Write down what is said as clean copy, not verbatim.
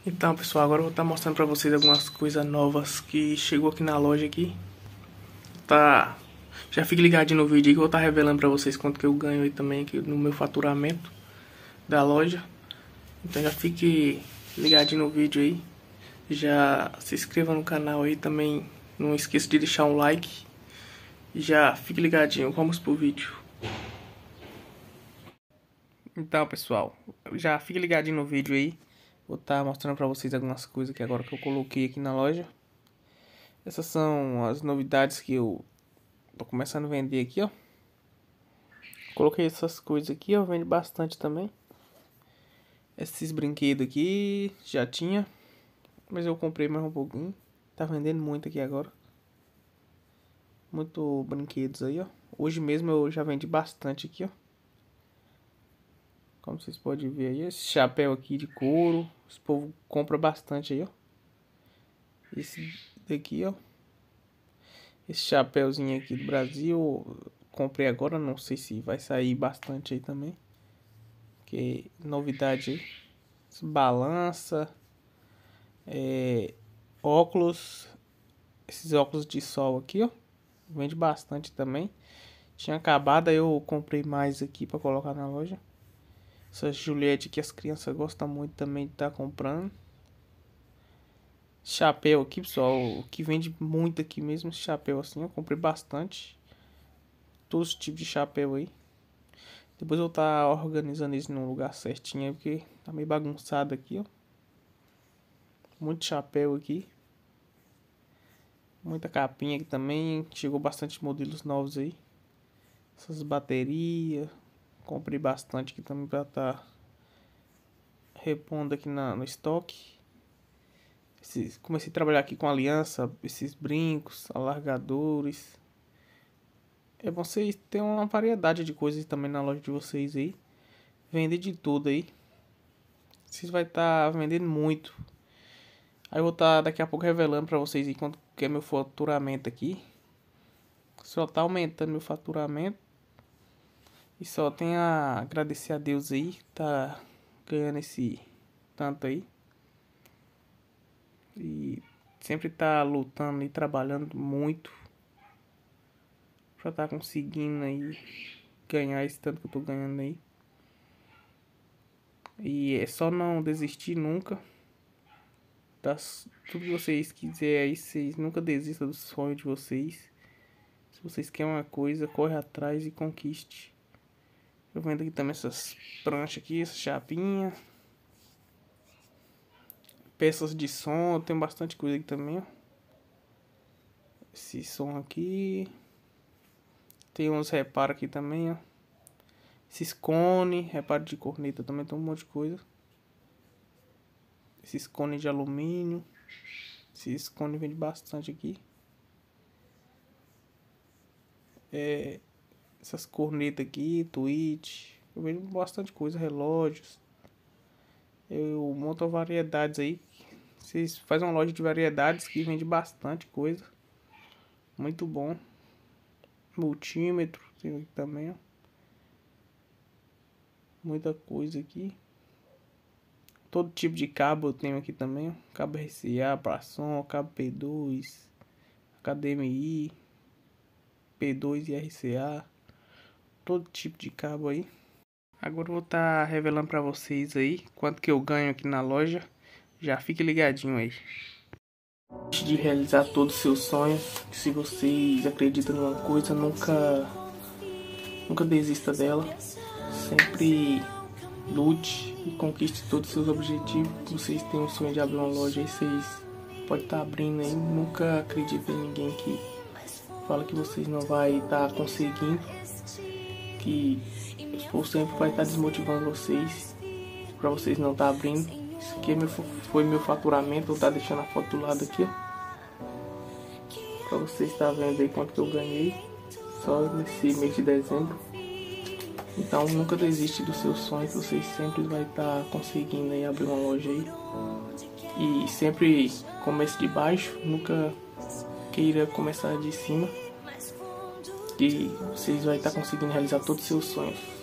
Então, pessoal, agora eu vou estar mostrando pra vocês algumas coisas novas que chegou aqui na loja aqui. Tá, já fique ligadinho no vídeo aí que eu vou estar revelando pra vocês quanto que eu ganho aí também aqui no meu faturamento da loja. Então já fique ligadinho no vídeo aí. Já se inscreva no canal aí também. Não esqueça de deixar um like. E já fique ligadinho, vamos pro vídeo. Então, pessoal, já fique ligadinho no vídeo aí. Vou estar mostrando pra vocês algumas coisas que agora que eu coloquei aqui na loja. Essas são as novidades que eu tô começando a vender aqui, ó. Coloquei essas coisas aqui, ó, vende bastante também. Esses brinquedos aqui já tinha, mas eu comprei mais um pouquinho. Tá vendendo muito aqui agora. Muito brinquedos aí, ó. Hoje mesmo eu já vendi bastante aqui, ó. Como vocês podem ver aí, esse chapéu aqui de couro, esse povo compra bastante aí, ó. Esse daqui, ó. Esse chapéuzinho aqui do Brasil, comprei agora, não sei se vai sair bastante aí também. Que novidade aí. Balança, óculos, esses óculos de sol aqui, ó. Vende bastante também. Tinha acabado, aí eu comprei mais aqui pra colocar na loja. Essa Juliette que as crianças gostam muito também de estar comprando. Chapéu aqui, pessoal, o que vende muito aqui mesmo, esse chapéu assim, eu comprei bastante. Todos os tipos de chapéu aí. Depois eu vou estar organizando isso num lugar certinho aí, porque tá meio bagunçado aqui, ó. Muito chapéu aqui. Muita capinha aqui também, chegou bastante modelos novos aí. Essas baterias, comprei bastante aqui também pra estar repondo aqui no estoque. Comecei a trabalhar aqui com aliança, esses brincos, alargadores. É bom vocês terem uma variedade de coisas também na loja de vocês aí. Vender de tudo aí. Vocês vai estar vendendo muito. Aí eu vou estar daqui a pouco revelando pra vocês aí quanto que é meu faturamento aqui. Só tá aumentando meu faturamento. E só tenho a agradecer a Deus aí que tá ganhando esse tanto aí. E sempre tá lutando e trabalhando muito pra tá conseguindo aí ganhar esse tanto que eu tô ganhando aí. E é só não desistir nunca. Tudo que vocês quiserem aí, vocês nunca desistam do sonho de vocês. Se vocês querem uma coisa, corre atrás e conquiste. Eu vendo aqui também essas pranchas aqui, essa chapinha. Peças de som, tem bastante coisa aqui também, ó. Esse som aqui. Tem uns reparos aqui também, ó. Esses cone, reparo de corneta também, tem um monte de coisa. Esses cones de alumínio. Esses cones vende bastante aqui. Essas cornetas aqui, tweet. Eu vendo bastante coisa, relógios. Eu monto variedades aí. Vocês fazem uma loja de variedades que vende bastante coisa. Muito bom. Multímetro, tem aqui também, ó. Muita coisa aqui. Todo tipo de cabo eu tenho aqui também, ó. Cabo RCA para som, cabo P2, HDMI, P2 e RCA. Todo tipo de cabo aí. Agora eu vou estar revelando pra vocês aí quanto que eu ganho aqui na loja. Já fique ligadinho aí. Antes de realizar todos os seus sonhos, se vocês acreditam numa coisa, nunca desista dela. Sempre lute e conquiste todos os seus objetivos. Vocês têm um sonho de abrir uma loja aí, vocês podem estar abrindo aí. Nunca acredite em ninguém que fala que vocês não vai estar conseguindo. Que o povo sempre vai estar desmotivando vocês para vocês não estar abrindo. Isso aqui foi meu faturamento. Vou estar deixando a foto do lado aqui, ó, para vocês estar vendo aí quanto que eu ganhei só nesse mês de dezembro. Então nunca desiste dos seus sonhos, vocês sempre vai estar conseguindo aí abrir uma loja aí. E sempre comece de baixo, nunca queira começar de cima. E vocês vai estar conseguindo realizar todos os seus sonhos.